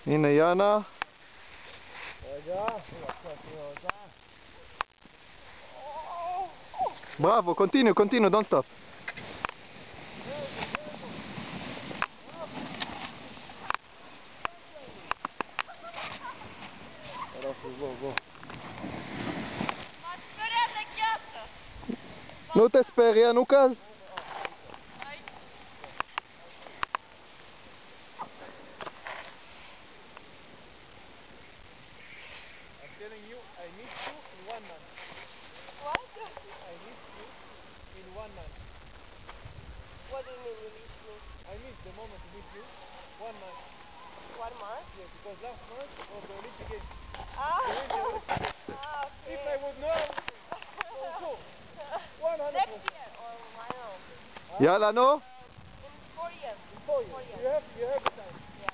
הנה יאנה. רגע. Bravo, continue, continue, don't stop. Nu te speria, nu caz. I'm telling you, I need you in 1 month. What? I need you in 1 month. What do you mean you need me? I need the moment to meet you 1 month. 1 month? Yes, because last month was the Olympic Games. Ah. The Olympic Games. Okay. If I would know, for sure. 100%. Next year or I don't know. יאללה, נו. In 4 years. In 4 years. You have the time. Yeah.